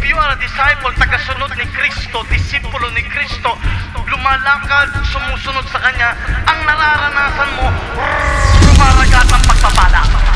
you are a disciple, tagasunod ni Kristo, disipulo ni Kristo, lumalakad, sumusunod sa Kanya, ang nararanasan mo, rumaragat ang pagpapala.